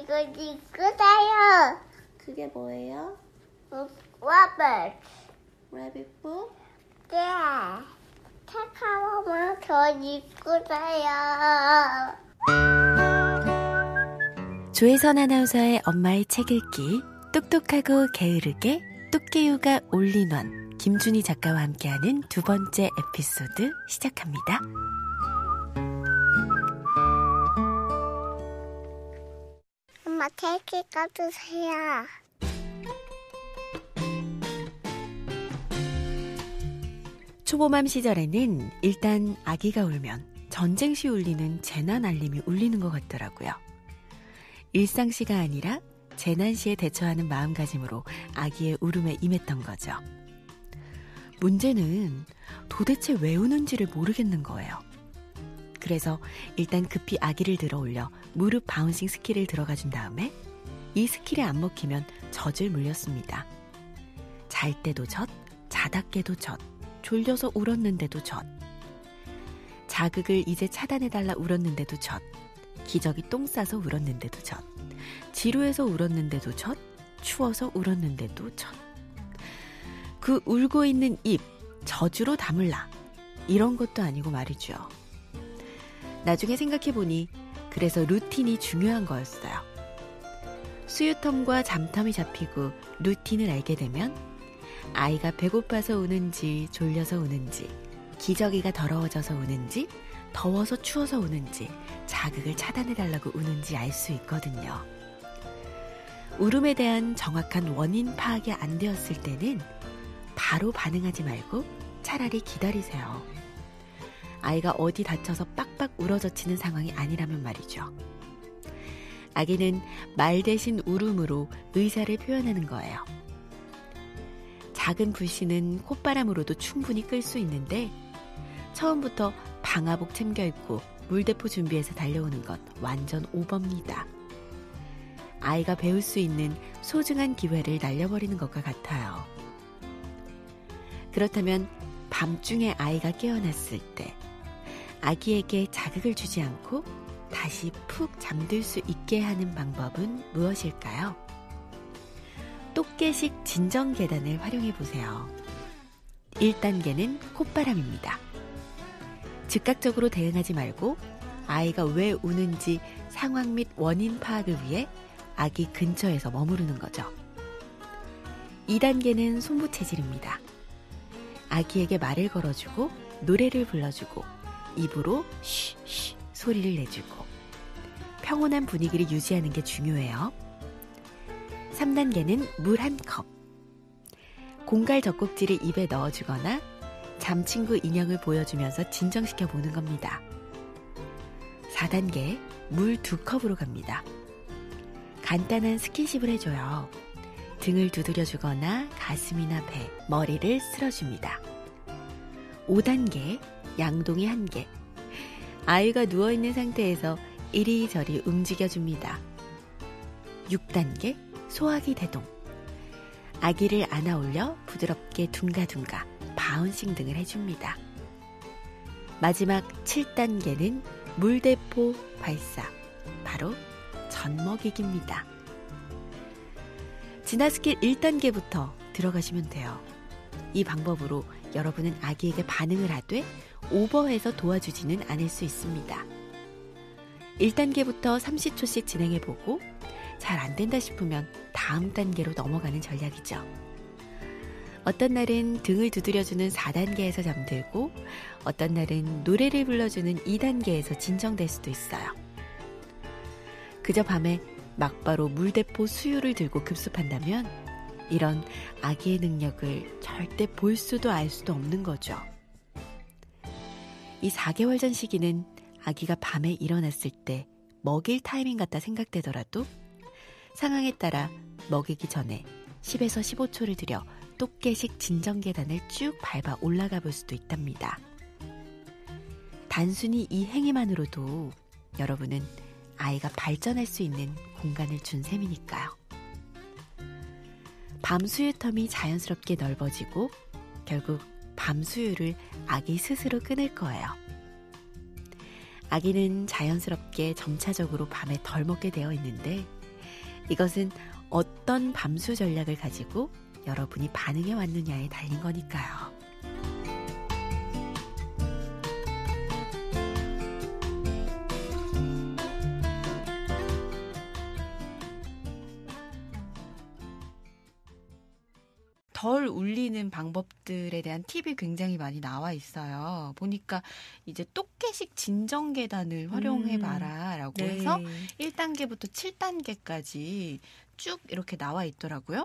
이거요. 그게 뭐예요? Rabbit. Rabbit book? 네. 차가워만 더 이거요. 조혜선 아나운서의 엄마의 책 읽기, 똑똑하고 게으르게 똑개유가 올인원 김준희 작가와 함께하는 두 번째 에피소드 시작합니다. 엄마 케이크 까주세요. 초보맘 시절에는 일단 아기가 울면 전쟁 시 울리는 재난 알림이 울리는 것 같더라고요. 일상 시가 아니라 재난 시에 대처하는 마음가짐으로 아기의 울음에 임했던 거죠. 문제는 도대체 왜 우는지를 모르겠는 거예요. 그래서 일단 급히 아기를 들어 올려 무릎 바운싱 스킬을 들어가 준 다음에 이 스킬에 안 먹히면 젖을 물렸습니다. 잘 때도 젖, 자다 깨도 젖, 졸려서 울었는데도 젖. 자극을 이제 차단해달라 울었는데도 젖. 기저귀 똥 싸서 울었는데도 젖. 지루해서 울었는데도 젖. 추워서 울었는데도 젖. 그 울고 있는 입 젖으로 다물라. 이런 것도 아니고 말이죠. 나중에 생각해보니 그래서 루틴이 중요한 거였어요. 수유텀과 잠텀이 잡히고 루틴을 알게 되면 아이가 배고파서 우는지 졸려서 우는지 기저귀가 더러워져서 우는지 더워서 추워서 우는지 자극을 차단해달라고 우는지 알 수 있거든요. 울음에 대한 정확한 원인 파악이 안 되었을 때는 바로 반응하지 말고 차라리 기다리세요. 아이가 어디 다쳐서 빡빡 울어젖히는 상황이 아니라면 말이죠. 아기는 말 대신 울음으로 의사를 표현하는 거예요. 작은 불씨는 콧바람으로도 충분히 끌 수 있는데 처음부터 방화복 챙겨 입고 물대포 준비해서 달려오는 건 완전 오버입니다. 아이가 배울 수 있는 소중한 기회를 날려버리는 것과 같아요. 그렇다면 밤중에 아이가 깨어났을 때 아기에게 자극을 주지 않고 다시 푹 잠들 수 있게 하는 방법은 무엇일까요? 똑개식 진정 계단을 활용해 보세요. 1단계는 콧바람입니다. 즉각적으로 대응하지 말고 아이가 왜 우는지 상황 및 원인 파악을 위해 아기 근처에서 머무르는 거죠. 2단계는 손부채질입니다. 아기에게 말을 걸어주고 노래를 불러주고 입으로 쉬쉬 소리를 내주고 평온한 분위기를 유지하는 게 중요해요. 3단계는 물 한 컵. 공갈 젖꼭지를 입에 넣어주거나 잠친구 인형을 보여주면서 진정시켜 보는 겁니다. 4단계 물 2컵으로 갑니다. 간단한 스킨십을 해줘요. 등을 두드려주거나 가슴이나 배, 머리를 쓸어줍니다. 5단계 양동이 1개. 아이가 누워있는 상태에서 이리저리 움직여줍니다. 6단계 소화기 대동. 아기를 안아 올려 부드럽게 둥가둥가 바운싱 등을 해줍니다. 마지막 7단계는 물대포 발사. 바로 젖먹이기입니다. 진화 스킬 1단계부터 들어가시면 돼요. 이 방법으로 여러분은 아기에게 반응을 하되 오버해서 도와주지는 않을 수 있습니다. 1단계부터 30초씩 진행해보고 잘 안된다 싶으면 다음 단계로 넘어가는 전략이죠. 어떤 날은 등을 두드려주는 4단계에서 잠들고 어떤 날은 노래를 불러주는 2단계에서 진정될 수도 있어요. 그저 밤에 막바로 물대포 수유를 들고 급습한다면 이런 아기의 능력을 절대 볼 수도 알 수도 없는 거죠. 이 4개월 전 시기는 아기가 밤에 일어났을 때 먹일 타이밍 같다 생각되더라도 상황에 따라 먹이기 전에 10에서 15초를 들여 똑개식 진정 계단을 쭉 밟아 올라가 볼 수도 있답니다. 단순히 이 행위만으로도 여러분은 아이가 발전할 수 있는 공간을 준 셈이니까요. 밤 수유 텀이 자연스럽게 넓어지고 결국 밤 수유를 아기 스스로 끊을 거예요. 아기는 자연스럽게 점차적으로 밤에 덜 먹게 되어 있는데 이것은 어떤 밤수 전략을 가지고 여러분이 반응해 왔느냐에 달린 거니까요. 덜 울리는 방법들에 대한 팁이 굉장히 많이 나와 있어요. 보니까 이제 똑개식 진정 계단을 활용해봐라 라고 해서 1단계부터 7단계까지 쭉 이렇게 나와 있더라고요.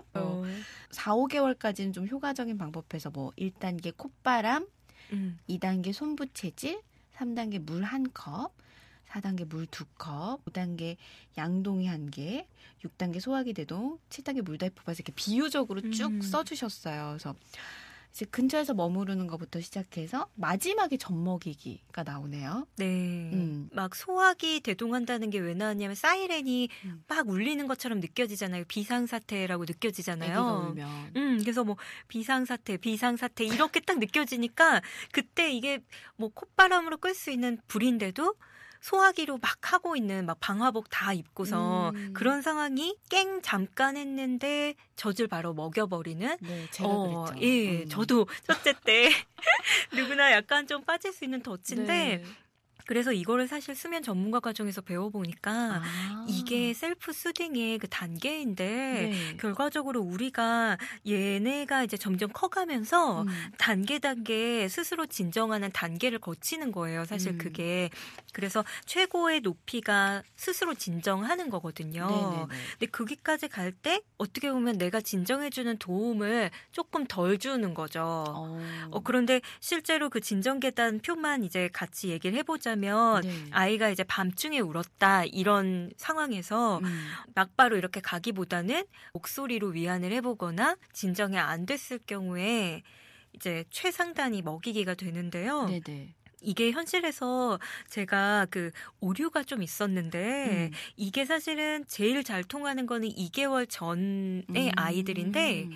4, 5개월까지는 좀 효과적인 방법에서 뭐 1단계 콧바람, 2단계 손부채질, 3단계 물 1컵, 4단계 물 2컵, 5단계 양동이 1개, 6단계 소화기 대동, 7단계 물다이 뽑아서 이렇게 비유적으로 쭉 써주셨어요. 그래서 이제 근처에서 머무르는 것부터 시작해서 마지막에 젖먹이기가 나오네요. 네. 막 소화기 대동한다는 게 왜 나왔냐면 사이렌이 막 울리는 것처럼 느껴지잖아요. 비상사태라고 느껴지잖아요. 애기가 울면. 그래서 뭐 비상사태 이렇게 딱 느껴지니까 그때 이게 뭐 콧바람으로 끌 수 있는 불인데도 소화기로 막 하고 있는 막 방화복 다 입고서 그런 상황이 깽 잠깐 했는데 젖을 바로 먹여버리는. 네, 제가 그랬죠. 예, 저도 첫째 때 누구나 약간 좀 빠질 수 있는 덫인데 네. 그래서 이거를 사실 수면 전문가 과정에서 배워보니까 이게 셀프 수딩의 그 단계인데 네. 결과적으로 우리가 얘네가 이제 점점 커가면서 단계 스스로 진정하는 단계를 거치는 거예요. 사실 그게. 그래서 최고의 높이가 스스로 진정하는 거거든요. 네네네. 근데 거기까지 갈 때 어떻게 보면 내가 진정해주는 도움을 조금 덜 주는 거죠. 그런데 실제로 그 진정 계단 표만 이제 같이 얘기를 해보자면 네. 아이가 이제 밤중에 울었다 이런 상황에서 막바로 이렇게 가기보다는 목소리로 위안을 해보거나 진정이 안 됐을 경우에 이제 최상단이 먹이기가 되는데요. 네네. 이게 현실에서 제가 그 오류가 좀 있었는데 이게 사실은 제일 잘 통하는 거는 2개월 전의 아이들인데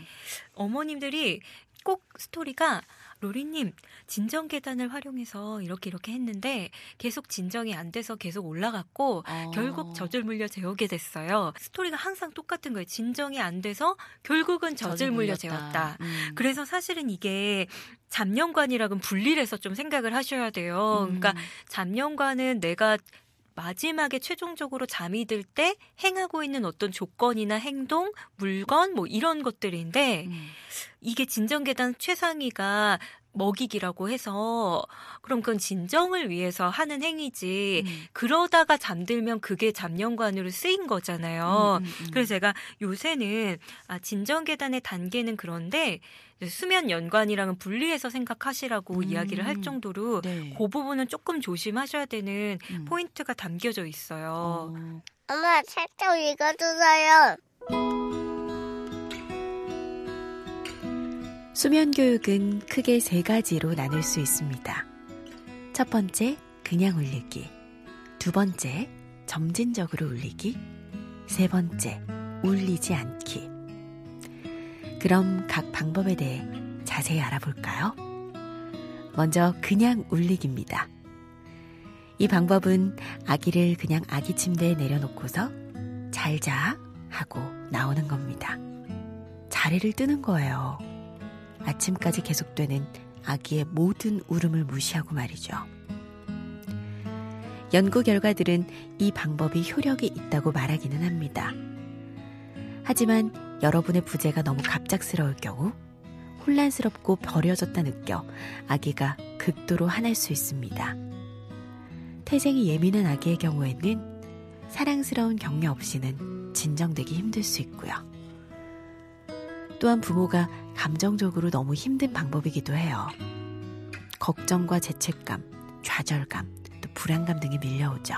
어머님들이 꼭 스토리가 로리님 진정 계단을 활용해서 이렇게 했는데 계속 진정이 안 돼서 계속 올라갔고 결국 젖을 물려 재우게 됐어요. 스토리가 항상 똑같은 거예요. 진정이 안 돼서 결국은 젖을 물려 재웠다. 그래서 사실은 이게 잡념관이랑은 분리를 해서 좀 생각을 하셔야 돼요. 그러니까 잡념관은 내가 마지막에 최종적으로 잠이 들 때 행하고 있는 어떤 조건이나 행동, 물건 뭐 이런 것들인데 이게 진정계단 최상위가 먹이기라고 해서 그럼 그건 진정을 위해서 하는 행위지 그러다가 잠들면 그게 잡념관으로 쓰인 거잖아요. 그래서 제가 요새는 진정계단의 단계는 그런데 수면 연관이랑은 분리해서 생각하시라고 이야기를 할 정도로 네. 그 부분은 조금 조심하셔야 되는 포인트가 담겨져 있어요. 엄마 책좀 읽어주세요. 수면 교육은 크게 3가지로 나눌 수 있습니다. 첫 번째, 그냥 울리기. 두 번째, 점진적으로 울리기. 세 번째, 울리지 않기. 그럼 각 방법에 대해 자세히 알아볼까요? 먼저 그냥 울리기입니다. 이 방법은 아기를 그냥 아기 침대에 내려놓고서 잘 자 하고 나오는 겁니다. 자리를 뜨는 거예요. 아침까지 계속되는 아기의 모든 울음을 무시하고 말이죠. 연구 결과들은 이 방법이 효력이 있다고 말하기는 합니다. 하지만 여러분의 부재가 너무 갑작스러울 경우 혼란스럽고 버려졌다 느껴 아기가 극도로 화날 수 있습니다. 태생이 예민한 아기의 경우에는 사랑스러운 격려 없이는 진정되기 힘들 수 있고요. 또한 부모가 감정적으로 너무 힘든 방법이기도 해요. 걱정과 죄책감, 좌절감, 또 불안감 등이 밀려오죠.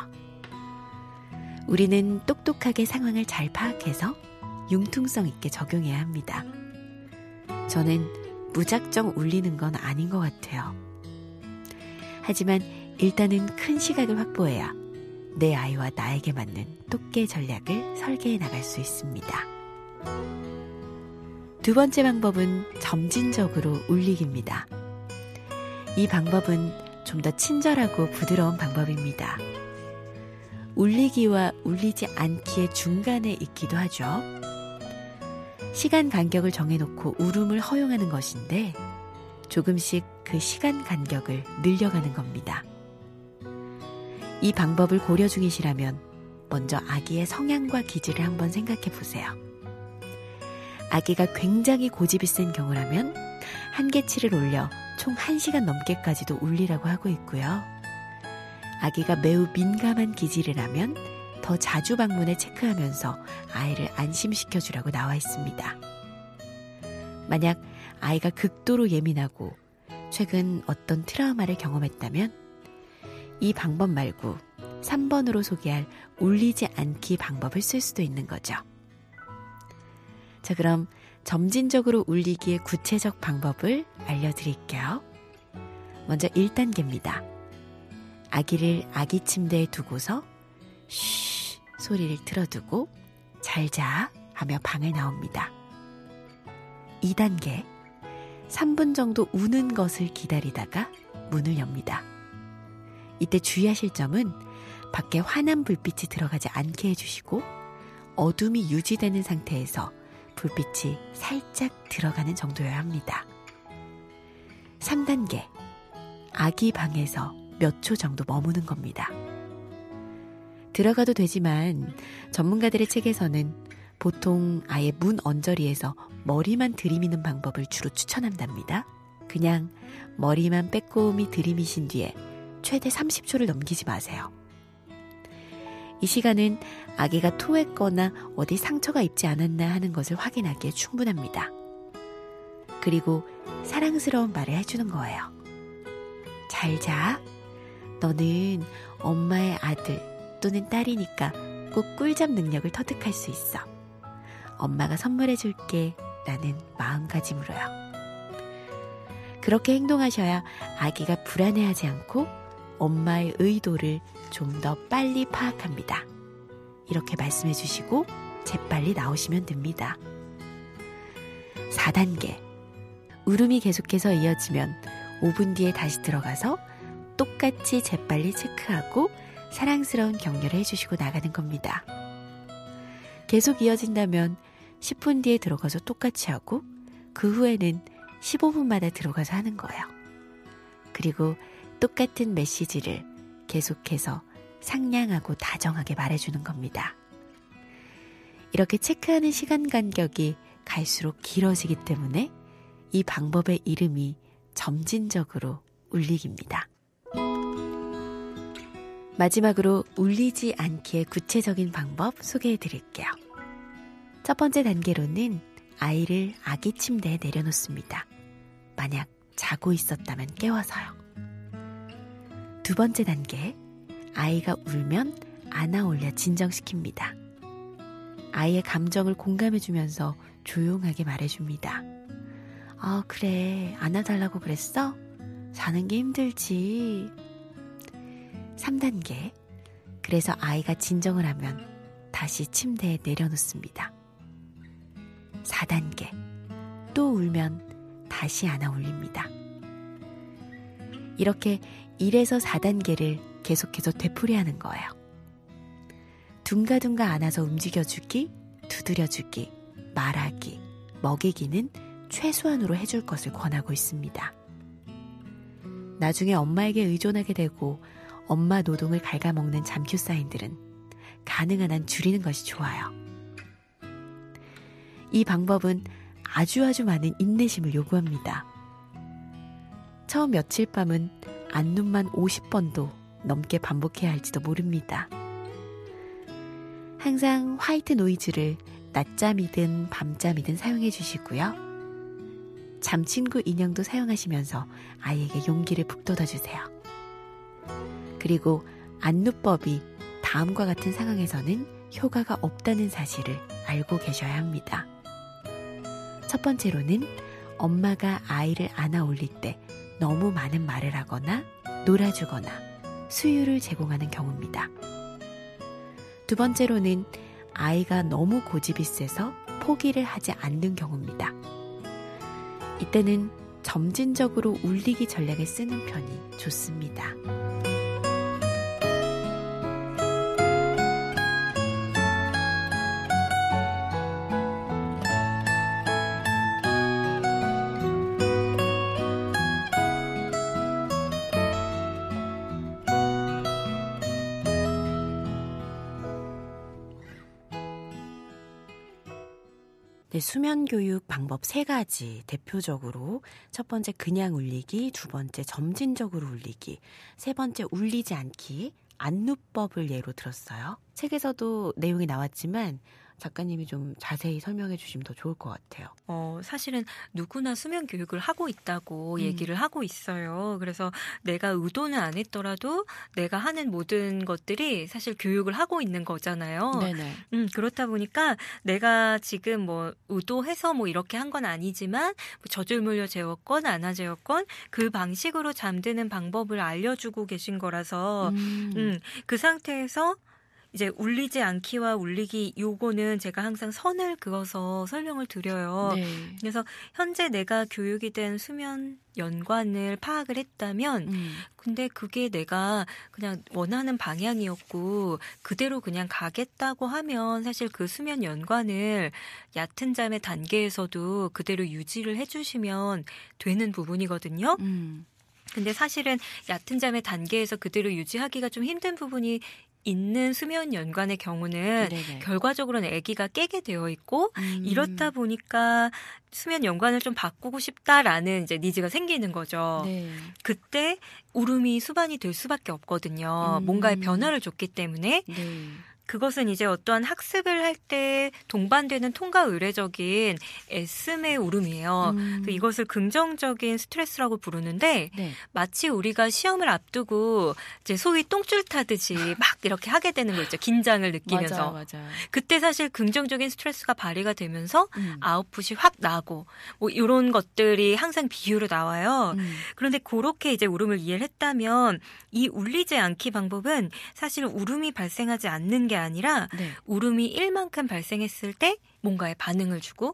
우리는 똑똑하게 상황을 잘 파악해서 융통성 있게 적용해야 합니다. 저는 무작정 울리는 건 아닌 것 같아요. 하지만 일단은 큰 시각을 확보해야 내 아이와 나에게 맞는 똑개 전략을 설계해 나갈 수 있습니다. 두 번째 방법은 점진적으로 울리기입니다. 이 방법은 좀 더 친절하고 부드러운 방법입니다. 울리기와 울리지 않기의 중간에 있기도 하죠. 시간 간격을 정해놓고 울음을 허용하는 것인데 조금씩 그 시간 간격을 늘려가는 겁니다. 이 방법을 고려 중이시라면 먼저 아기의 성향과 기질을 한번 생각해 보세요. 아기가 굉장히 고집이 센 경우라면 한계치를 올려 총 1시간 넘게까지도 울리라고 하고 있고요. 아기가 매우 민감한 기질이라면 더 자주 방문해 체크하면서 아이를 안심시켜주라고 나와 있습니다. 만약 아이가 극도로 예민하고 최근 어떤 트라우마를 경험했다면 이 방법 말고 3번으로 소개할 울리지 않기 방법을 쓸 수도 있는 거죠. 자, 그럼 점진적으로 울리기의 구체적 방법을 알려드릴게요. 먼저 1단계입니다. 아기를 아기 침대에 두고서 쉬 소리를 틀어두고 잘 자 하며 방을 나옵니다. 2단계, 3분 정도 우는 것을 기다리다가 문을 엽니다. 이때 주의하실 점은 밖에 환한 불빛이 들어가지 않게 해주시고 어둠이 유지되는 상태에서 불빛이 살짝 들어가는 정도여야 합니다. 3단계, 아기 방에서 몇 초 정도 머무는 겁니다. 들어가도 되지만 전문가들의 책에서는 보통 아예 문 언저리에서 머리만 들이미는 방법을 주로 추천한답니다. 그냥 머리만 빼꼼히 들이미신 뒤에 최대 30초를 넘기지 마세요. 이 시간은 아기가 토했거나 어디 상처가 입지 않았나 하는 것을 확인하기에 충분합니다. 그리고 사랑스러운 말을 해주는 거예요. 잘 자. 너는 엄마의 아들 또는 딸이니까 꼭 꿀잠 능력을 터득할 수 있어. 엄마가 선물해줄게 라는 마음가짐으로요. 그렇게 행동하셔야 아기가 불안해하지 않고 엄마의 의도를 좀 더 빨리 파악합니다. 이렇게 말씀해 주시고 재빨리 나오시면 됩니다. 4단계, 울음이 계속해서 이어지면 5분 뒤에 다시 들어가서 똑같이 재빨리 체크하고 사랑스러운 격려를 해주시고 나가는 겁니다. 계속 이어진다면 10분 뒤에 들어가서 똑같이 하고 그 후에는 15분마다 들어가서 하는 거예요. 그리고 똑같은 메시지를 계속해서 상냥하고 다정하게 말해주는 겁니다. 이렇게 체크하는 시간 간격이 갈수록 길어지기 때문에 이 방법의 이름이 점진적으로 울리기입니다. 마지막으로 울리지 않기의 구체적인 방법 소개해 드릴게요. 첫 번째 단계로는 아이를 아기 침대에 내려놓습니다. 만약 자고 있었다면 깨워서요. 두 번째 단계, 아이가 울면 안아 올려 진정시킵니다. 아이의 감정을 공감해주면서 조용하게 말해줍니다. 아, 그래, 안아달라고 그랬어? 자는 게 힘들지. 3단계, 그래서 아이가 진정을 하면 다시 침대에 내려놓습니다. 4단계, 또 울면 다시 안아 올립니다. 이렇게 1에서 4단계를 계속해서 되풀이하는 거예요. 둥가둥가 안아서 움직여주기, 두드려주기, 말하기, 먹이기는 최소한으로 해줄 것을 권하고 있습니다. 나중에 엄마에게 의존하게 되고 엄마 노동을 갉아먹는 잠큐 사인들은 가능한 한 줄이는 것이 좋아요. 이 방법은 아주 많은 인내심을 요구합니다. 처음 며칠 밤은 안눈만 50번도 넘게 반복해야 할지도 모릅니다. 항상 화이트 노이즈를 낮잠이든 밤잠이든 사용해 주시고요. 잠친구 인형도 사용하시면서 아이에게 용기를 북돋아 주세요. 그리고 안누법이 다음과 같은 상황에서는 효과가 없다는 사실을 알고 계셔야 합니다. 첫 번째로는 엄마가 아이를 안아 올릴 때 너무 많은 말을 하거나 놀아주거나 수유를 제공하는 경우입니다. 두 번째로는 아이가 너무 고집이 세서 포기를 하지 않는 경우입니다. 이때는 점진적으로 울리기 전략을 쓰는 편이 좋습니다. 네, 수면 교육 방법 3가지 대표적으로 첫 번째 그냥 울리기, 두 번째 점진적으로 울리기, 세 번째 울리지 않기, 안누법을 예로 들었어요. 책에서도 내용이 나왔지만 작가님이 좀 자세히 설명해 주시면 더 좋을 것 같아요. 사실은 누구나 수면 교육을 하고 있다고 얘기를 하고 있어요. 그래서 내가 의도는 안 했더라도 내가 하는 모든 것들이 사실 교육을 하고 있는 거잖아요. 네네. 그렇다 보니까 내가 지금 뭐 의도해서 뭐 이렇게 한 건 아니지만 젖을 물려 재웠건 안아 재웠건 그 방식으로 잠드는 방법을 알려주고 계신 거라서 그 상태에서 이제 울리지 않기와 울리기 요거는 제가 항상 선을 그어서 설명을 드려요. 네. 그래서 현재 내가 교육이 된 수면 연관을 파악을 했다면 근데 그게 내가 그냥 원하는 방향이었고 그대로 그냥 가겠다고 하면 사실 그 수면 연관을 얕은 잠의 단계에서도 그대로 유지를 해주시면 되는 부분이거든요. 근데 사실은 얕은 잠의 단계에서 그대로 유지하기가 좀 힘든 부분이 있는 수면 연관의 경우는 네네. 결과적으로는 아기가 깨게 되어 있고 이렇다 보니까 수면 연관을 좀 바꾸고 싶다라는 이제 니즈가 생기는 거죠. 네. 그때 울음이 수반이 될 수밖에 없거든요. 뭔가의 변화를 줬기 때문에. 네. 그것은 이제 어떠한 학습을 할 때 동반되는 통과 의례적인 애씀의 울음이에요. 이것을 긍정적인 스트레스라고 부르는데 네. 마치 우리가 시험을 앞두고 이제 소위 똥줄 타듯이 막 이렇게 하게 되는 거 있죠. 긴장을 느끼면서. 맞아요. 그때 사실 긍정적인 스트레스가 발휘가 되면서 아웃풋이 확 나고 뭐 이런 것들이 항상 비유로 나와요. 그런데 그렇게 이제 울음을 이해를 했다면 이 울리지 않기 방법은 사실 울음이 발생하지 않는 게 아니라 네. 울음이 1만큼 발생했을 때 뭔가에 반응을 주고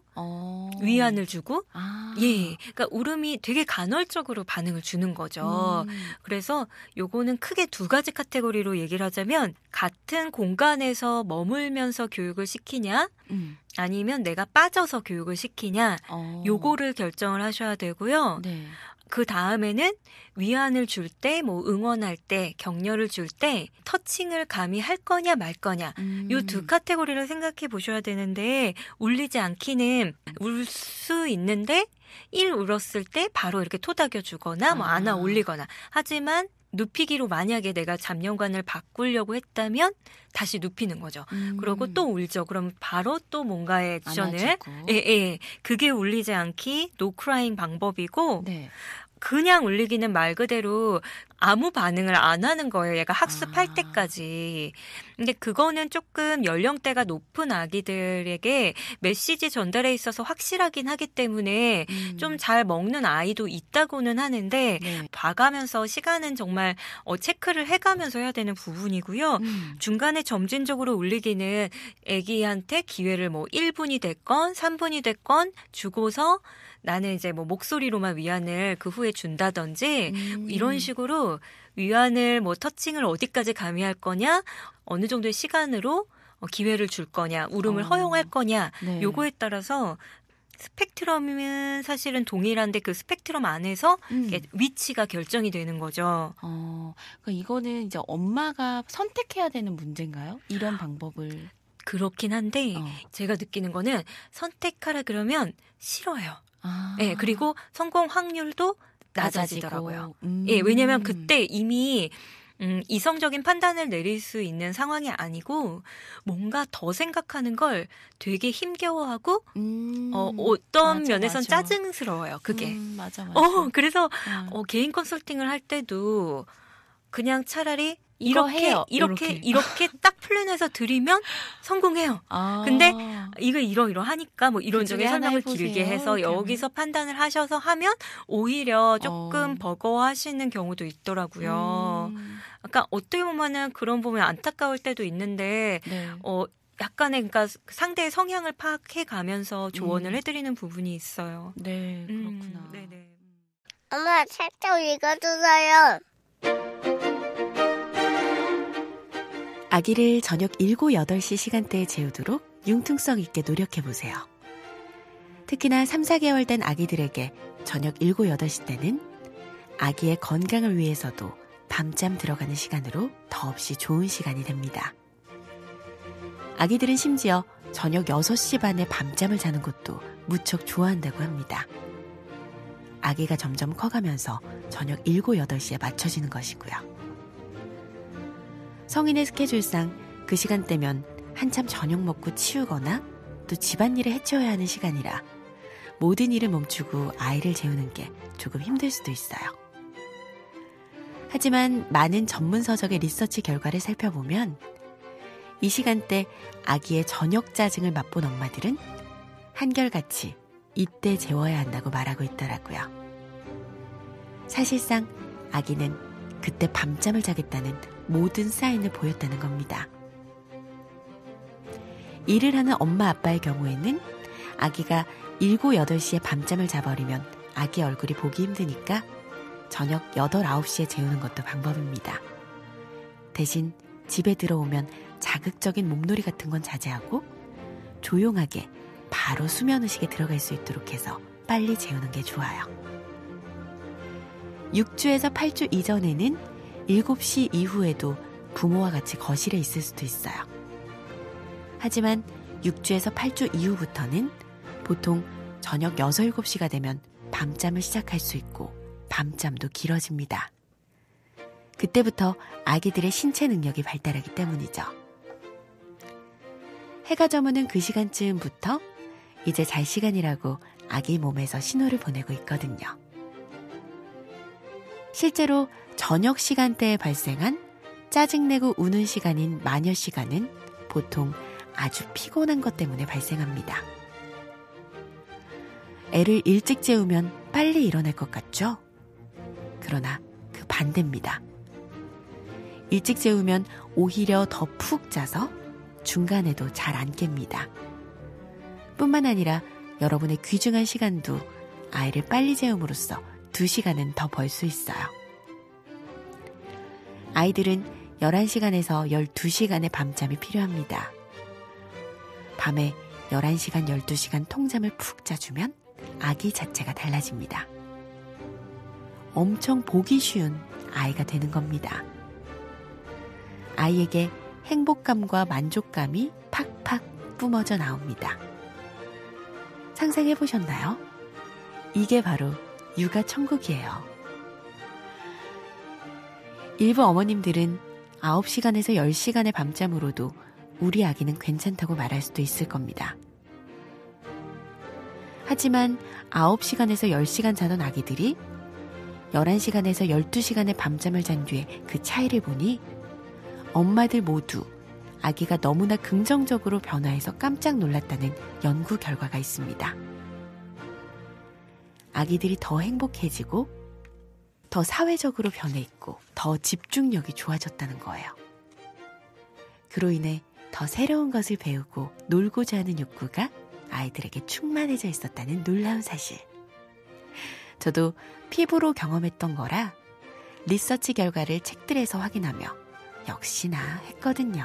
위안을 주고 그러니까 울음이 되게 간헐적으로 반응을 주는 거죠. 그래서 요거는 크게 2가지 카테고리로 얘기를 하자면 같은 공간에서 머물면서 교육을 시키냐 아니면 내가 빠져서 교육을 시키냐 요거를 결정을 하셔야 되고요. 네. 그 다음에는 위안을 줄 때, 뭐 응원할 때, 격려를 줄 때 터칭을 감히 할 거냐 말 거냐 요 2 카테고리를 생각해 보셔야 되는데 울리지 않기는 울 수 있는데 1 울었을 때 바로 이렇게 토닥여 주거나 뭐 안아 올리거나 하지만 눕히기로 만약에 내가 잠연관을 바꾸려고 했다면 다시 눕히는 거죠. 그러고 또 울죠. 그럼 바로 또 뭔가의 액션을 그게 울리지 않기 노 크라잉 방법이고 네. 그냥 울리기는 말 그대로 아무 반응을 안 하는 거예요. 얘가 학습할 때까지. 근데 그거는 조금 연령대가 높은 아기들에게 메시지 전달에 있어서 확실하긴 하기 때문에 좀 잘 먹는 아이도 있다고는 하는데 네. 봐가면서 시간은 정말 체크를 해가면서 해야 되는 부분이고요. 중간에 점진적으로 울리기는 아기한테 기회를 뭐 1분이 됐건 3분이 됐건 주고서 나는 이제 뭐 목소리로만 위안을 그 후에 준다든지 이런 식으로 위안을 뭐 터칭을 어디까지 감히 할 거냐 어느 정도의 시간으로 기회를 줄 거냐 울음을 허용할 거냐 네. 요거에 따라서 스펙트럼은 사실은 동일한데 그 스펙트럼 안에서 위치가 결정이 되는 거죠. 그러니까 이거는 이제 엄마가 선택해야 되는 문제인가요? 이런 방법을. 그렇긴 한데 제가 느끼는 거는 선택하라 그러면 싫어요. 네, 그리고 성공 확률도 낮아지더라고요. 예, 왜냐면 그때 이미 이성적인 판단을 내릴 수 있는 상황이 아니고 뭔가 더 생각하는 걸 되게 힘겨워하고 어떤 면에선 짜증스러워요. 그게. 맞아. 그래서 개인 컨설팅을 할 때도 그냥 차라리 이렇게 딱 플랜해서 드리면 성공해요. 근데 이거 이러하니까 뭐 이런저런 설명을 길게 해서 여기서 판단을 하셔서 하면 오히려 조금 버거워하시는 경우도 있더라고요. 그러니까 어떻게 보면은 그런 보면 안타까울 때도 있는데 네. 약간의 그러니까 상대의 성향을 파악해 가면서 조언을 해드리는 부분이 있어요. 네, 그렇구나. 네네. 엄마 책 좀 읽어주세요. 아기를 저녁 7, 8시 시간대에 재우도록 융통성 있게 노력해보세요. 특히나 3, 4개월 된 아기들에게 저녁 7, 8시 때는 아기의 건강을 위해서도 밤잠 들어가는 시간으로 더없이 좋은 시간이 됩니다. 아기들은 심지어 저녁 6시 반에 밤잠을 자는 것도 무척 좋아한다고 합니다. 아기가 점점 커가면서 저녁 7, 8시에 맞춰지는 것이고요. 성인의 스케줄상 그 시간대면 한참 저녁 먹고 치우거나 또 집안일을 해쳐야 하는 시간이라 모든 일을 멈추고 아이를 재우는 게 조금 힘들 수도 있어요. 하지만 많은 전문 서적의 리서치 결과를 살펴보면 이 시간대 아기의 저녁 짜증을 맛본 엄마들은 한결같이 이때 재워야 한다고 말하고 있더라고요. 사실상 아기는 그때 밤잠을 자겠다는 모든 사인을 보였다는 겁니다. 일을 하는 엄마 아빠의 경우에는 아기가 7, 8시에 밤잠을 자버리면 아기 얼굴이 보기 힘드니까 저녁 8, 9시에 재우는 것도 방법입니다. 대신 집에 들어오면 자극적인 몸놀이 같은 건 자제하고 조용하게 바로 수면 의식에 들어갈 수 있도록 해서 빨리 재우는 게 좋아요. 6주에서 8주 이전에는 7시 이후에도 부모와 같이 거실에 있을 수도 있어요. 하지만 6주에서 8주 이후부터는 보통 저녁 6, 7시가 되면 밤잠을 시작할 수 있고 밤잠도 길어집니다. 그때부터 아기들의 신체 능력이 발달하기 때문이죠. 해가 저무는 그 시간쯤부터 이제 잘 시간이라고 아기 몸에서 신호를 보내고 있거든요. 실제로 저녁 시간대에 발생한 짜증내고 우는 시간인 마녀 시간은 보통 아주 피곤한 것 때문에 발생합니다. 애를 일찍 재우면 빨리 일어날 것 같죠? 그러나 그 반대입니다. 일찍 재우면 오히려 더 푹 자서 중간에도 잘 안 깹니다. 뿐만 아니라 여러분의 귀중한 시간도 아이를 빨리 재움으로써 2시간은 더 벌 수 있어요. 아이들은 11시간에서 12시간의 밤잠이 필요합니다. 밤에 11시간, 12시간 통잠을 푹 자주면 아기 자체가 달라집니다. 엄청 보기 쉬운 아이가 되는 겁니다. 아이에게 행복감과 만족감이 팍팍 뿜어져 나옵니다. 상상해 보셨나요? 이게 바로 육아 천국이에요. 일부 어머님들은 9시간에서 10시간의 밤잠으로도 우리 아기는 괜찮다고 말할 수도 있을 겁니다. 하지만 9시간에서 10시간 자던 아기들이 11시간에서 12시간의 밤잠을 잔 뒤에 그 차이를 보니 엄마들 모두 아기가 너무나 긍정적으로 변화해서 깜짝 놀랐다는 연구 결과가 있습니다. 아기들이 더 행복해지고 더 사회적으로 변해 있고 더 집중력이 좋아졌다는 거예요. 그로 인해 더 새로운 것을 배우고 놀고자 하는 욕구가 아이들에게 충만해져 있었다는 놀라운 사실. 저도 피부로 경험했던 거라 리서치 결과를 책들에서 확인하며 역시나 했거든요.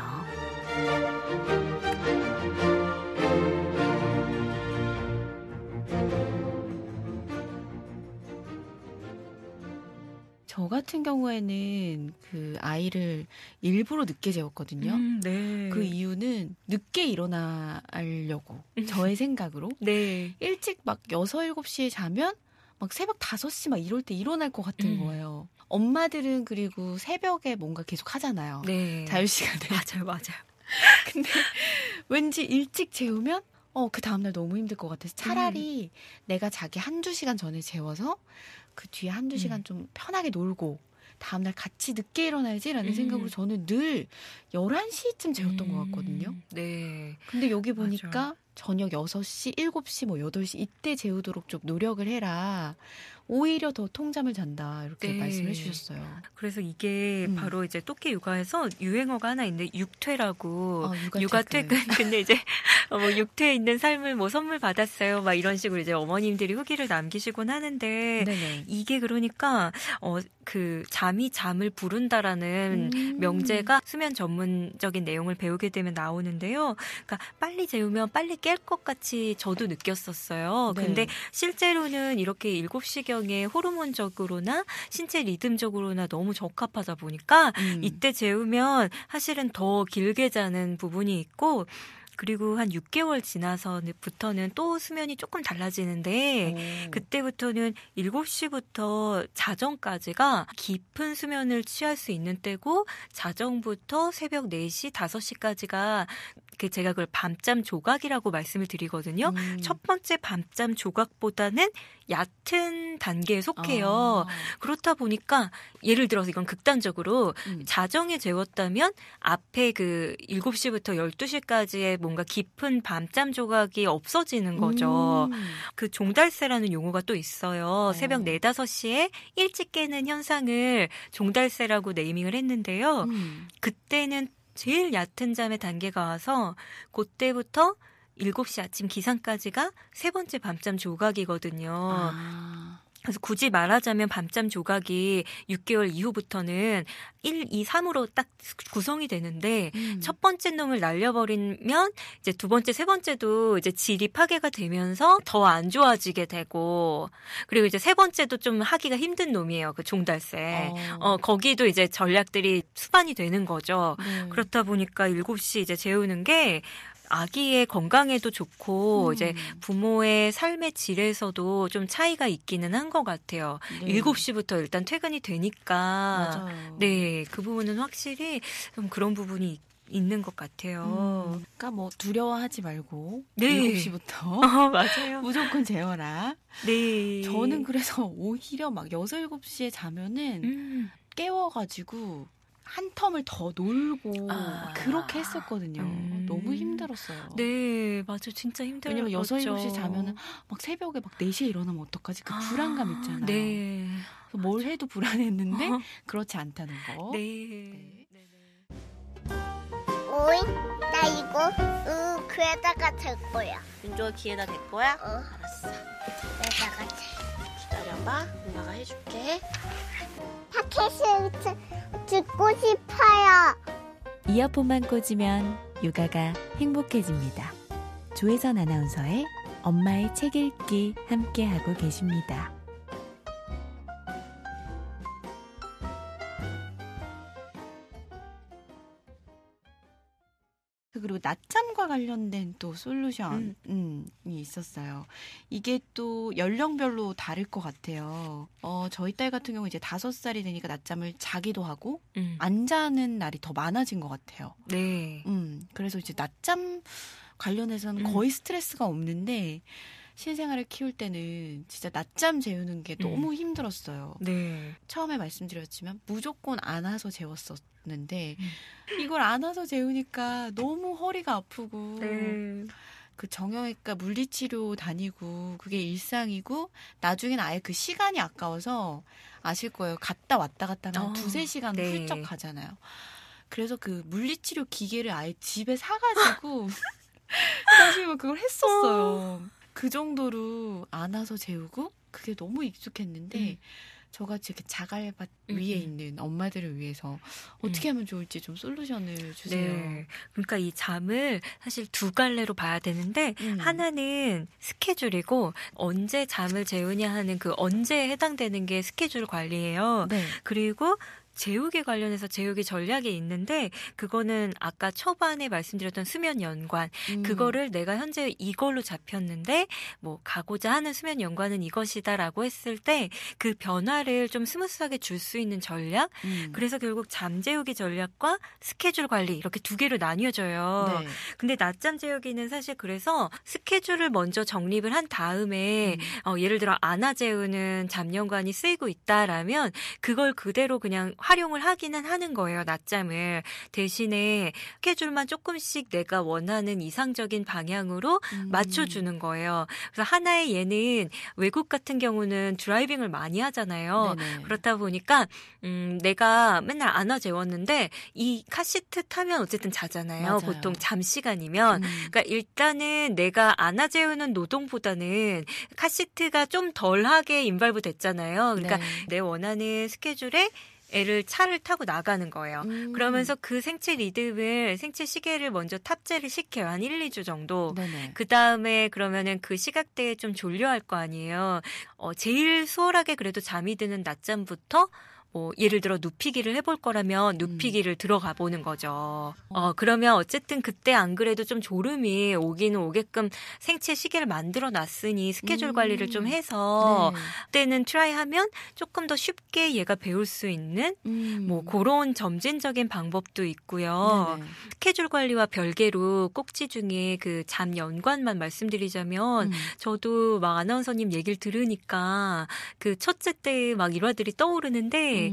저 같은 경우에는 그 아이를 일부러 늦게 재웠거든요. 네. 그 이유는 늦게 일어나려고 저의 생각으로. 네. 일찍 막 6, 7시에 자면 막 새벽 5시 막 이럴 때 일어날 것 같은 거예요. 엄마들은 그리고 새벽에 뭔가 계속 하잖아요. 네. 자유시간에. 맞아요. 근데 왠지 일찍 재우면 그 다음날 너무 힘들 것 같아서 차라리 내가 자기 1-2시간 전에 재워서 그 뒤에 1-2시간 좀 편하게 놀고 다음날 같이 늦게 일어나야지라는 생각으로 저는 늘 11시쯤 재웠던 것 같거든요. 네. 근데 여기 보니까 맞아. 저녁 6시, 7시, 8시 이때 재우도록 좀 노력을 해라. 오히려 더 통잠을 잔다. 이렇게 네. 말씀을 해주셨어요. 그래서 이게 바로 이제 토끼 육아에서 유행어가 하나 있는데 육퇴라고. 육아 퇴근. 근데 이제 뭐 육퇴에 있는 삶을 뭐 선물 받았어요. 막 이런 식으로 이제 어머님들이 후기를 남기시곤 하는데 네네. 이게 그러니까 그 잠이 잠을 부른다라는 명제가 수면 전문적인 내용을 배우게 되면 나오는데요. 그러니까 빨리 재우면 빨리 깰 것 같이 저도 느꼈었어요. 네. 근데 실제로는 이렇게 7시 환경에 호르몬적으로나 신체 리듬적으로나 너무 적합하다 보니까 이때 재우면 사실은 더 길게 자는 부분이 있고 그리고 한 6개월 지나서부터는 또 수면이 조금 달라지는데 그때부터는 7시부터 자정까지가 깊은 수면을 취할 수 있는 때고 자정부터 새벽 4시, 5시까지가 제가 그걸 밤잠 조각이라고 말씀을 드리거든요. 첫 번째 밤잠 조각보다는 얕은 단계에 속해요. 그렇다 보니까 예를 들어서 이건 극단적으로 자정에 재웠다면 앞에 그 7시부터 12시까지의 뭔가 깊은 밤잠 조각이 없어지는 거죠. 그 종달새라는 용어가 또 있어요. 새벽 4, 5시에 일찍 깨는 현상을 종달새라고 네이밍을 했는데요. 그때는 제일 얕은 잠의 단계가 와서 그때부터 7시 아침 기상까지가 세 번째 밤잠 조각이거든요. 그래서 굳이 말하자면 밤잠 조각이 6개월 이후부터는 1, 2, 3으로 딱 구성이 되는데 첫 번째 놈을 날려버리면 이제 두 번째, 세 번째도 이제 질이 파괴가 되면서 더 안 좋아지게 되고 그리고 이제 세 번째도 좀 하기가 힘든 놈이에요. 그 종달새. 거기도 이제 전략들이 수반이 되는 거죠. 그렇다 보니까 7시 이제 재우는 게 아기의 건강에도 좋고 이제 부모의 삶의 질에서도 좀 차이가 있기는 한 것 같아요. 7시부터 일단 퇴근이 되니까 맞아요. 네, 그 부분은 확실히 좀 그런 부분이 있는 것 같아요. 그러니까 뭐 두려워하지 말고 네. 7시부터 맞아요. 무조건 재워라. 네. 저는 그래서 오히려 막 6, 7시에 자면은 깨워가지고 한 텀을 더 놀고 그렇게 했었거든요. 너무 힘들었어요. 네, 맞아. 진짜 힘들었죠. 왜냐면 6, 7시 자면은 막 새벽에 막 4시에 일어나면 어떡하지? 그 불안감 있잖아요. 네. 뭘 해도 불안했는데 그렇지 않다는 거. 네. 오잉? 나 이거 귀에다가 댈 거야. 윤조가 귀에다 댈 거야? 알았어. 귀에다가 댈. 기다려봐. 누나가 해줄게. 팟캐스트 듣고 싶어요. 이어폰만 꽂으면 육아가 행복해집니다. 조혜선 아나운서의 엄마의 책 읽기 함께하고 계십니다. 그리고 낮잠과 관련된 또 솔루션이 있었어요. 이게 또 연령별로 다를 것 같아요. 저희 딸 같은 경우 이제 5살이 되니까 낮잠을 자기도 하고 안 자는 날이 더 많아진 것 같아요. 네. 그래서 이제 낮잠 관련해서는 거의 스트레스가 없는데 신생아를 키울 때는 진짜 낮잠 재우는 게 너무 힘들었어요. 네. 처음에 말씀드렸지만 무조건 안아서 재웠었는데 이걸 안아서 재우니까 너무 허리가 아프고 그 정형외과 물리치료 다니고 그게 일상이고 나중에는 아예 그 시간이 아까워서 아실 거예요. 갔다 왔다 갔다 하면 2-3시간 네. 훌쩍 가잖아요. 그래서 그 물리치료 기계를 아예 집에 사가지고 사실 뭐 그걸 했었어요. 그 정도로 안아서 재우고 그게 너무 익숙했는데 저같이 이렇게 자갈밭 위에 있는 엄마들을 위해서 어떻게 하면 좋을지 좀 솔루션을 주세요. 네. 그러니까 이 잠을 사실 두 갈래로 봐야 되는데 하나는 스케줄이고 언제 잠을 재우냐 하는 그 언제에 해당되는 게 스케줄 관리예요. 네. 그리고 재우기 관련해서 재우기 전략이 있는데 그거는 아까 초반에 말씀드렸던 수면 연관 그거를 내가 현재 이걸로 잡혔는데 뭐 가고자 하는 수면 연관은 이것이다라고 했을 때 그 변화를 좀 스무스하게 줄 수 있는 전략 그래서 결국 잠 재우기 전략과 스케줄 관리 이렇게 두 개로 나뉘어져요. 네. 근데 낮잠 재우기는 사실 그래서 스케줄을 먼저 정립을 한 다음에 예를 들어 안아 재우는 잠 연관이 쓰이고 있다라면 그걸 그대로 그냥 활용을 하기는 하는 거예요. 낮잠을. 대신에 스케줄만 조금씩 내가 원하는 이상적인 방향으로 맞춰주는 거예요. 그래서 하나의 예는 외국 같은 경우는 드라이빙을 많이 하잖아요. 네네. 그렇다 보니까 내가 맨날 안아 재웠는데 이 카시트 타면 어쨌든 자잖아요. 맞아요. 보통 잠시간이면. 그러니까 일단은 내가 안아 재우는 노동보다는 카시트가 좀 덜하게 인발브 됐잖아요. 그러니까 네. 내 원하는 스케줄에 애를 차를 타고 나가는 거예요. 그러면서 그 생체 리듬을 생체 시계를 먼저 탑재를 시켜요. 한 1, 2주 정도. 네네. 그 다음에 그러면은 그 시각대에 좀 졸려할 거 아니에요. 제일 수월하게 그래도 잠이 드는 낮잠부터 예를 들어 눕히기를 해볼 거라면 눕히기를 들어가 보는 거죠. 그러면 어쨌든 그때 안 그래도 좀 졸음이 오기는 오게끔 생체 시계를 만들어 놨으니 스케줄 관리를 좀 해서 네. 그때는 트라이하면 조금 더 쉽게 얘가 배울 수 있는 뭐 그런 점진적인 방법도 있고요. 네네. 스케줄 관리와 별개로 꼭지 중에 그 잠 연관만 말씀드리자면 저도 막 아나운서님 얘기를 들으니까 그 첫째 때 막 일화들이 떠오르는데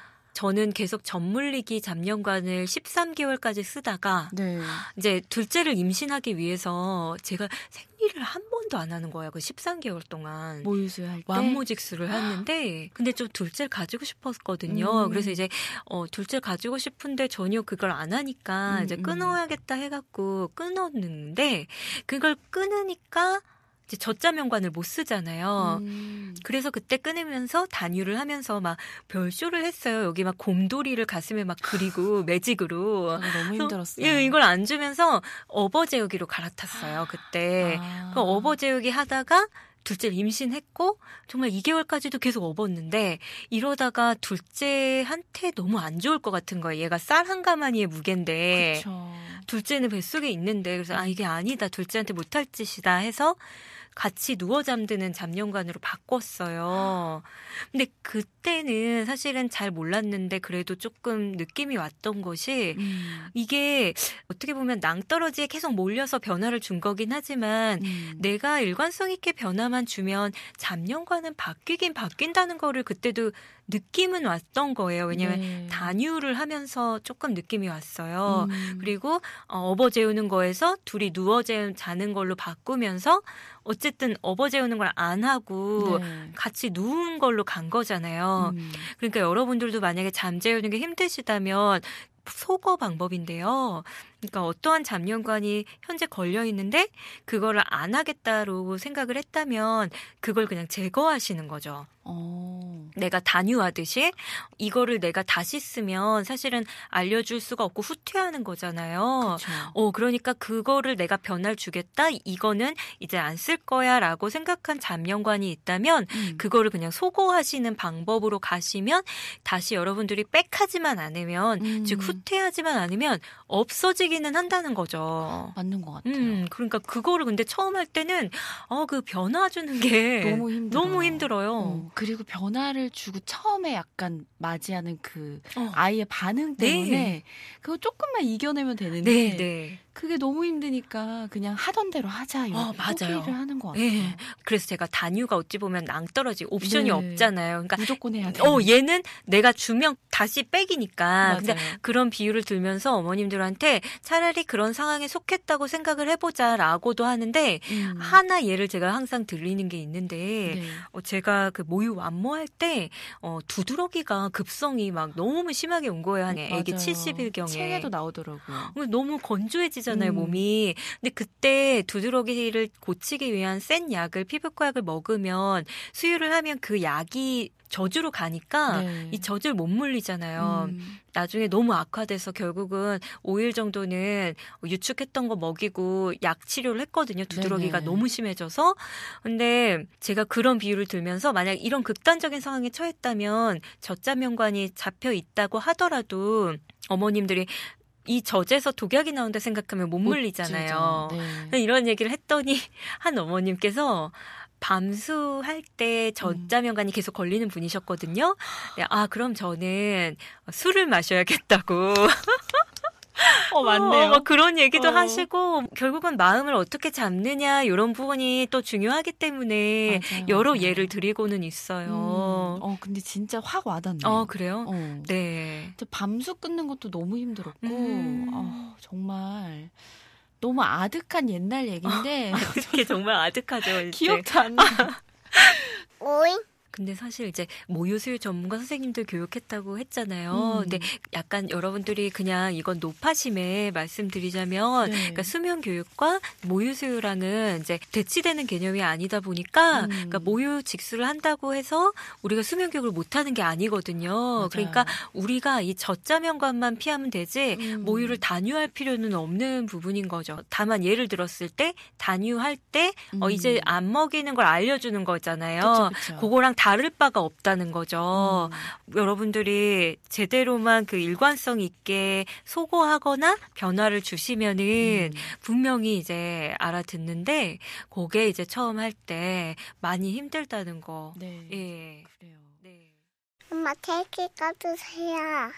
저는 계속 전물리기 잠연관을 13개월까지 쓰다가 네. 이제 둘째를 임신하기 위해서 제가 생리를 한 번도 안 하는 거예요. 그 13개월 동안. 모유수유할 때? 완모직수를 했는데 근데 좀 둘째를 가지고 싶었거든요. 그래서 이제 둘째를 가지고 싶은데 전혀 그걸 안 하니까 이제 끊어야겠다 해갖고 끊었는데 그걸 끊으니까 이제 젖자면관을 못 쓰잖아요. 그래서 그때 끊으면서 단유를 하면서 막 별쇼를 했어요. 여기 막 곰돌이를 가슴에 막 그리고 매직으로. 너무 힘들었어요. 예, 이걸 안 주면서 어버제우기로 갈아탔어요. 그때. 그 어버제우기 하다가 둘째를 임신했고 정말 2개월까지도 계속 업었는데 이러다가 둘째한테 너무 안 좋을 것 같은 거예요. 얘가 쌀 한 가마니의 무게인데 그쵸. 둘째는 뱃속에 있는데 그래서 이게 아니다. 둘째한테 못할 짓이다 해서 같이 누워 잠드는 잠연관으로 바꿨어요. 근데 그때는 사실은 잘 몰랐는데 그래도 조금 느낌이 왔던 것이 이게 어떻게 보면 낭떠러지에 계속 몰려서 변화를 준 거긴 하지만 내가 일관성 있게 변화만 주면 잠연관은 바뀌긴 바뀐다는 거를 그때도 느낌은 왔던 거예요. 왜냐하면 네. 단유를 하면서 조금 느낌이 왔어요. 그리고 업어재우는 거에서 둘이 누워 자는 걸로 바꾸면서 어쨌든 업어재우는 걸 안 하고 네. 같이 누운 걸로 간 거잖아요. 그러니까 여러분들도 만약에 잠 재우는 게 힘드시다면 속어 방법인데요. 그러니까 어떠한 잠연관이 현재 걸려 있는데 그거를 안 하겠다로 생각을 했다면 그걸 그냥 제거하시는 거죠. 내가 단유하듯이 이거를 내가 다시 쓰면 사실은 알려줄 수가 없고 후퇴하는 거잖아요. 그러니까 그거를 내가 변화를 주겠다. 이거는 이제 안 쓸 거야라고 생각한 잠연관이 있다면 그거를 그냥 소거하시는 방법으로 가시면 다시 여러분들이 빽하지만 않으면 즉 후퇴하지만 않으면 없어지기는 한다는 거죠. 맞는 것 같아요. 그러니까 그거를 근데 처음 할 때는 그 변화 주는 게 너무 힘들어요. 그리고 변화를 주고 처음에 약간 맞이하는 그 아이의 반응 때문에 그거 조금만 이겨내면 되는데 네. 그게 너무 힘드니까 그냥 하던 대로 하자 이렇게 맞아요. 포기를 하는 것 같아요. 네. 그래서 제가 단유가 어찌 보면 낭떠러지 옵션이 없잖아요. 그러니까 무조건 해야 돼요. 얘는 내가 주면 다시 빽이니까. 맞아요. 근데 그런 비유를 들면서 어머님들한테 차라리 그런 상황에 속했다고 생각을 해보자라고도 하는데 하나 예를 제가 항상 들리는 게 있는데 제가 그 모유 완모할 때 두드러기가 급성이 막 너무 심하게 온 거예요. 한 애기 70일경에. 체내도 나오더라고요. 너무 건조해지잖아요, 몸이. 근데 그때 두드러기를 고치기 위한 센 약을, 피부과 약을 먹으면 수유를 하면 그 약이 저주로 가니까 이 젖을 못 물리잖아요. 나중에 너무 악화돼서 결국은 5일 정도는 유축했던 거 먹이고 약 치료를 했거든요. 두드러기가 너무 심해져서. 근데 제가 그런 비유를 들면서 만약 이런 극단적인 상황에 처했다면 젖자면관이 잡혀 있다고 하더라도 어머님들이 이 젖에서 독약이 나온다 생각하면 못 물리잖아요. 이런 얘기를 했더니 한 어머님께서 밤수할 때 젖자면관이 계속 걸리는 분이셨거든요. 그럼 저는 술을 마셔야겠다고. 맞네요. 막 그런 얘기도 하시고 결국은 마음을 어떻게 잡느냐 이런 부분이 또 중요하기 때문에 여러 예를 드리고는 있어요. 근데 진짜 확 와닿네요. 그래요? 네. 밤수 끊는 것도 너무 힘들었고 정말 너무 아득한 옛날 얘기인데 그게 정말 아득하죠. 기억도 안 나. 오잉 근데 사실 이제 모유수유 전문가 선생님들 교육했다고 했잖아요. 근데 약간 여러분들이 그냥 이건 노파심에 말씀드리자면, 네. 그러니까 수면 교육과 모유수유랑은 이제 대치되는 개념이 아니다 보니까, 그러니까 모유 직수를 한다고 해서 우리가 수면 교육을 못하는 게 아니거든요. 맞아요. 그러니까 우리가 이 젖자면관만 피하면 되지 모유를 단유할 필요는 없는 부분인 거죠. 다만 예를 들었을 때 단유할 때 이제 안 먹이는 걸 알려주는 거잖아요. 그쵸. 그거랑 다를 바가 없다는 거죠. 여러분들이 제대로만 그 일관성 있게 소거하거나 변화를 주시면은 분명히 이제 알아듣는데 그게 이제 처음 할 때 많이 힘들다는 거. 네. 예. 그래요. 네. 엄마 케이크 까주세요.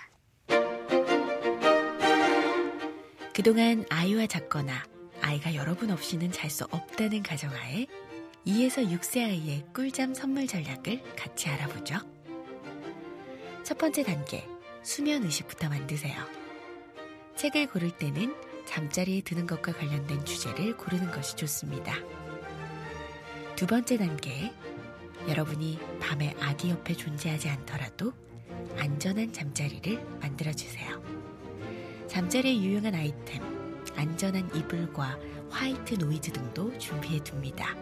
그동안 아이와 잤거나 아이가 여러분 없이는 잘 수 없다는 가정하에 2에서 6세 아이의 꿀잠 선물 전략을 같이 알아보죠. 첫 번째 단계, 수면 의식부터 만드세요. 책을 고를 때는 잠자리에 드는 것과 관련된 주제를 고르는 것이 좋습니다. 두 번째 단계, 여러분이 밤에 아기 옆에 존재하지 않더라도 안전한 잠자리를 만들어주세요. 잠자리에 유용한 아이템, 안전한 이불과 화이트 노이즈 등도 준비해둡니다.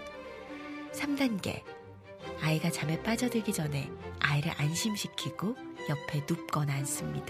3단계, 아이가 잠에 빠져들기 전에 아이를 안심시키고 옆에 눕거나 앉습니다.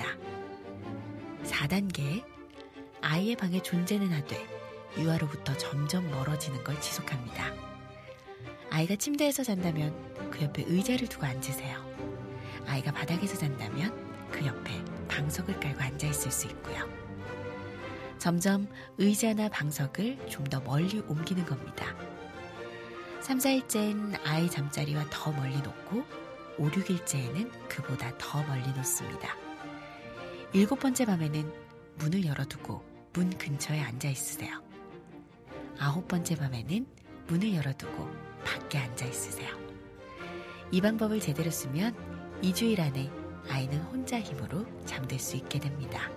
4단계, 아이의 방에 존재는 하되 유아로부터 점점 멀어지는 걸 지속합니다. 아이가 침대에서 잔다면 그 옆에 의자를 두고 앉으세요. 아이가 바닥에서 잔다면 그 옆에 방석을 깔고 앉아있을 수 있고요. 점점 의자나 방석을 좀 더 멀리 옮기는 겁니다. 3, 4일째는 아이 잠자리와 더 멀리 놓고 5, 6일째에는 그보다 더 멀리 놓습니다. 7번째 밤에는 문을 열어두고 문 근처에 앉아있으세요. 9번째 밤에는 문을 열어두고 밖에 앉아있으세요. 이 방법을 제대로 쓰면 2주일 안에 아이는 혼자 힘으로 잠들 수 있게 됩니다.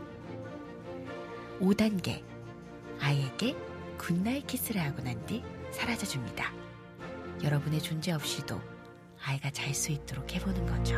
5단계, 아이에게 굿나잇 키스를 하고 난 뒤 사라져줍니다. 여러분의 존재 없이도 아이가 잘 수 있도록 해보는 거죠.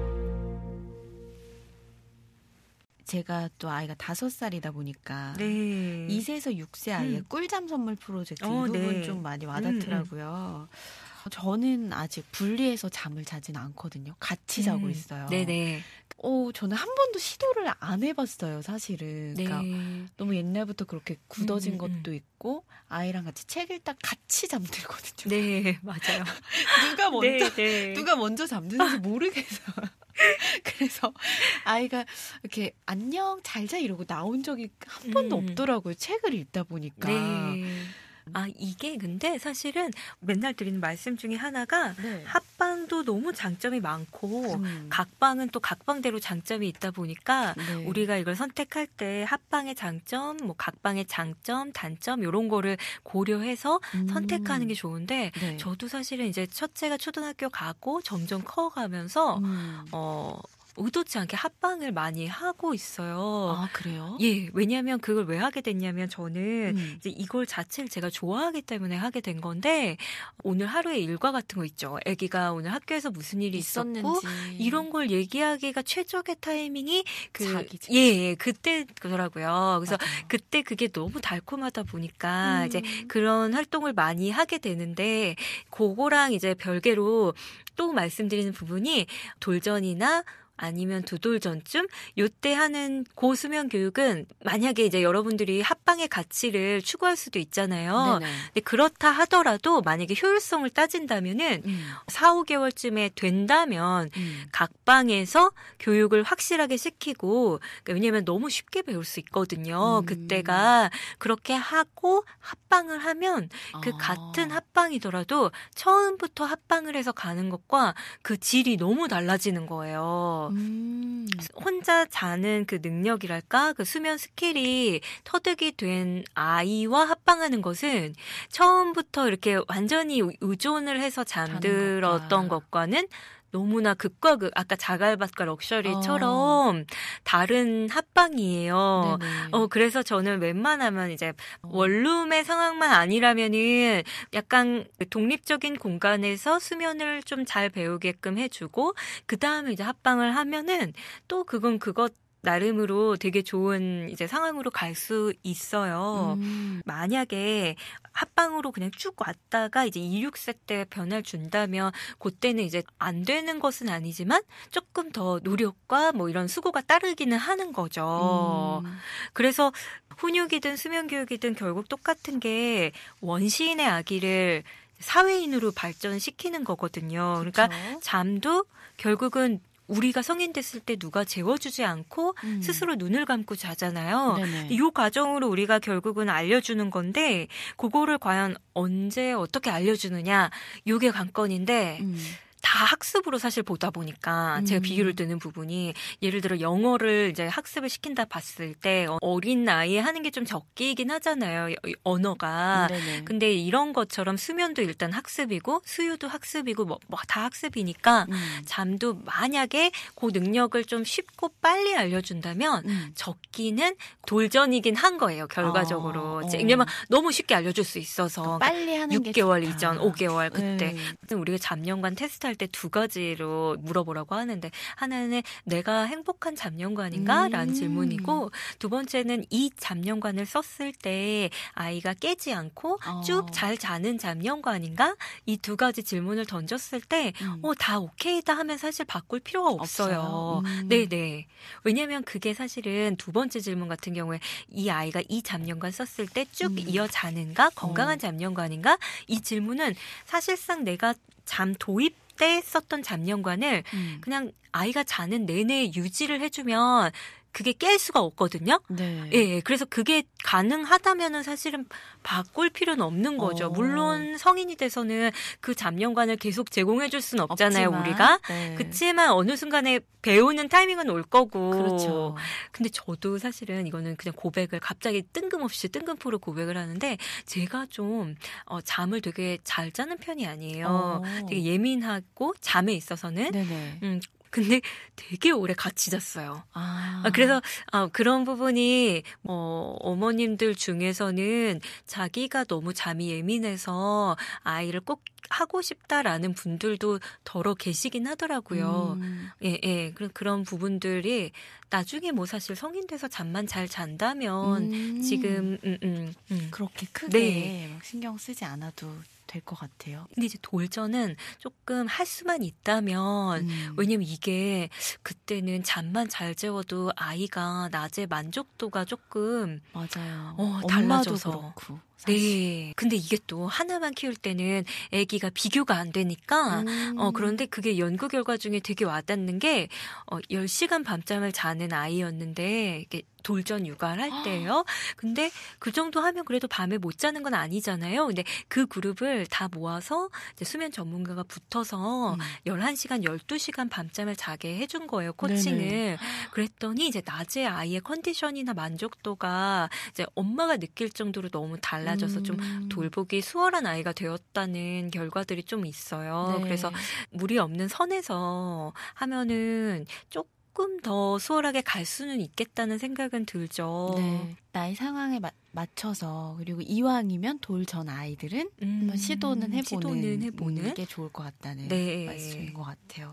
제가 또 아이가 5살이다 보니까 네. 2세에서 6세 아이의 꿀잠 선물 프로젝트 이 부분 네. 좀 많이 와닿더라고요. 저는 아직 분리해서 잠을 자진 않거든요. 같이 자고 있어요. 네네. 저는 한 번도 시도를 안 해봤어요, 사실은. 네. 그러니까 너무 옛날부터 그렇게 굳어진 것도 있고 아이랑 같이 책 읽다 같이 잠들거든요. 네, 맞아요. 누가 먼저 네. 누가 먼저 잠드는지 모르겠어요. 그래서 아이가 이렇게 안녕 잘 자 이러고 나온 적이 한 번도 없더라고요. 책을 읽다 보니까. 네. 아, 이게 근데 사실은 맨날 드리는 말씀 중에 하나가 네. 합방도 너무 장점이 많고 각방은 또 각방대로 장점이 있다 보니까 네. 우리가 이걸 선택할 때 합방의 장점, 뭐 각방의 장점, 단점 이런 거를 고려해서 선택하는 게 좋은데 네. 저도 사실은 이제 첫째가 초등학교 가고 점점 커가면서 의도치 않게 합방을 많이 하고 있어요. 아, 그래요? 예, 왜냐하면 그걸 왜 하게 됐냐면 저는 이제 이걸 자체를 제가 좋아하기 때문에 하게 된 건데 오늘 하루의 일과 같은 거 있죠. 아기가 오늘 학교에서 무슨 일이 있었고 이런 걸 얘기하기가 최적의 타이밍이 예, 그때더라고요. 그래서 맞아요. 그때 그게 너무 달콤하다 보니까 이제 그런 활동을 많이 하게 되는데 그거랑 이제 별개로 또 말씀드리는 부분이 돌전이나 아니면 2돌 전쯤 요때 하는 고수면 교육은 만약에 이제 여러분들이 합방의 가치를 추구할 수도 있잖아요. 네네. 근데 그렇다 하더라도 만약에 효율성을 따진다면은 4, 5개월쯤에 된다면 각 방에서 교육을 확실하게 시키고 그러니까 왜냐면 너무 쉽게 배울 수 있거든요. 그때가 그렇게 하고 합방을 하면 그 같은 합방이더라도 처음부터 합방을 해서 가는 것과 그 질이 너무 달라지는 거예요. 혼자 자는 그 능력이랄까 그 수면 스킬이 터득이 된 아이와 합방하는 것은 처음부터 이렇게 완전히 의존을 해서 잠들었던 것과는 너무나 극과 극, 아까 자갈밭과 럭셔리처럼 다른 합방이에요. 그래서 저는 웬만하면 이제 원룸의 상황만 아니라면은 약간 독립적인 공간에서 수면을 좀 잘 배우게끔 해주고, 그 다음에 이제 합방을 하면은 또 그건 그것 나름으로 되게 좋은 이제 상황으로 갈 수 있어요. 만약에 합방으로 그냥 쭉 왔다가 이제 2, 6세 때 변화를 준다면 그때는 이제 안 되는 것은 아니지만 조금 더 노력과 뭐 이런 수고가 따르기는 하는 거죠. 그래서 훈육이든 수면교육이든 결국 똑같은 게 원시인의 아기를 사회인으로 발전시키는 거거든요. 그러니까 잠도 결국은 우리가 성인 됐을 때 누가 재워주지 않고 스스로 눈을 감고 자잖아요. 이 과정으로 우리가 결국은 알려주는 건데 그거를 과연 언제 어떻게 알려주느냐 이게 관건인데 다 학습으로 사실 보다 보니까 제가 비유를 드는 부분이 예를 들어 영어를 이제 학습을 시킨다 봤을 때 어린 나이에 하는 게 좀 적기이긴 하잖아요. 언어가. 근데 이런 것처럼 수면도 일단 학습이고 수유도 학습이고 뭐 다 학습이니까 잠도 만약에 그 능력을 좀 쉽고 빨리 알려준다면 적기는 돌전이긴 한 거예요. 결과적으로. 왜냐면 너무 쉽게 알려줄 수 있어서 빨리 하는 6개월 게 좋다. 이전, 5개월 그때 우리가 잠년관 테스트할 때 2가지로 물어보라고 하는데 하나는 내가 행복한 잠년관인가? 라는 질문이고 두 번째는 이 잠년관을 썼을 때 아이가 깨지 않고 쭉 잘 자는 잠년관인가? 이 2가지 질문을 던졌을 때 다 오케이다 하면 사실 바꿀 필요가 없어요. 네네. 왜냐하면 그게 사실은 두 번째 질문 같은 경우에 이 아이가 이 잠년관 썼을 때 쭉 이어 자는가? 건강한 잠년관인가? 이 질문은 사실상 내가 잠 도입 때 썼던 잠년관을 그냥 아이가 자는 내내 유지를 해주면 그게 깰 수가 없거든요. 예, 그래서 그게 가능하다면은 사실은 바꿀 필요는 없는 거죠. 물론 성인이 돼서는 그 잠년관을 계속 제공해줄 수는 없잖아요, 우리가. 그치만 어느 순간에 배우는 타이밍은 올 거고. 그렇죠. 근데 저도 사실은 이거는 그냥 고백을 갑자기 뜬금없이 뜬금포로 고백을 하는데 제가 좀 잠을 되게 잘 자는 편이 아니에요. 되게 예민하고 잠에 있어서는. 근데 되게 오래 같이 잤어요. 그래서 그런 부분이 뭐 어머님들 중에서는 자기가 너무 잠이 예민해서 아이를 꼭 하고 싶다라는 분들도 더러 계시긴 하더라고요. 예. 그런 부분들이 나중에 뭐 사실 성인 돼서 잠만 잘 잔다면 지금 그렇게 크게 막 신경 쓰지 않아도 될 것 같아요. 근데 이제 돌전은 조금 할 수만 있다면 왜냐면 이게 그때는 잠만 잘 재워도 아이가 낮에 만족도가 조금 맞아요. 달라져서 그렇고. 네. 근데 이게 또 하나만 키울 때는 아기가 비교가 안 되니까 그런데 그게 연구 결과 중에 되게 와닿는 게 10시간 밤잠을 자는 아이였는데 이게 돌전 육아를 할 때예요. 근데 그 정도 하면 그래도 밤에 못 자는 건 아니잖아요. 근데 그 그룹을 다 모아서 이제 수면 전문가가 붙어서 11시간, 12시간 밤잠을 자게 해준 거예요. 코칭을. 그랬더니 이제 낮에 아이의 컨디션이나 만족도가 이제 엄마가 느낄 정도로 너무 달라져서 좀 돌보기 수월한 아이가 되었다는 결과들이 좀 있어요. 그래서 무리 없는 선에서 하면은 조금 더 수월하게 갈 수는 있겠다는 생각은 들죠. 나의 상황에 맞춰서 그리고 이왕이면 돌 전 아이들은 한번 시도는 해보는 게 좋을 것 같다는 말씀인 것 같아요.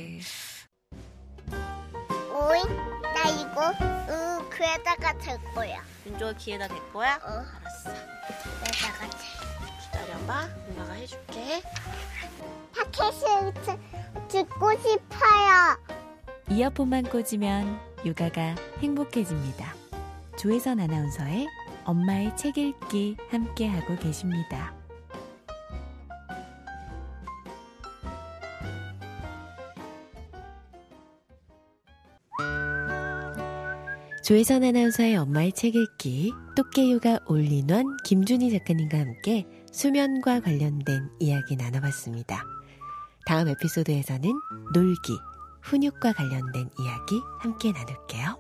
오잉? 나 이거 귀에다가 댈 거야. 윤조가 귀에다 댈 거야? 알았어. 귀에다가 댈. 기다려봐. 누나가 해줄게. 팟캐스트 듣고 싶어요. 이어폰만 꽂으면 육아가 행복해집니다. 조혜선 아나운서의 엄마의 책 읽기 함께하고 계십니다. 조혜선 아나운서의 엄마의 책 읽기 똑개육아 올인원 김준희 작가님과 함께 수면과 관련된 이야기 나눠봤습니다. 다음 에피소드에서는 놀기, 훈육과 관련된 이야기 함께 나눌게요.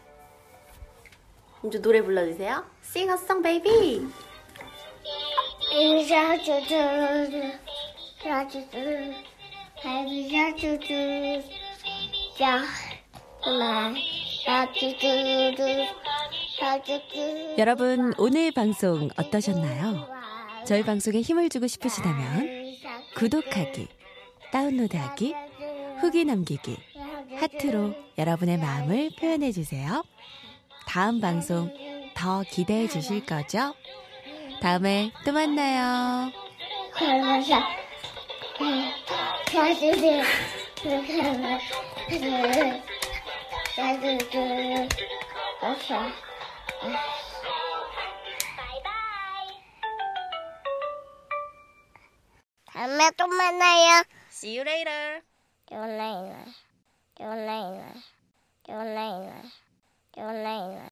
윤조 노래 불러주세요. Sing a song, baby. 여러분, 오늘 방송 어떠셨나요? 저희 방송에 힘을 주고 싶으시다면 구독하기, 다운로드하기, 후기 남기기, 하트로 여러분의 마음을 표현해 주세요. 다음 방송 더 기대해 주실 거죠? 다음에 또 만나요. 다음에 또 만나요. See you later. Your later.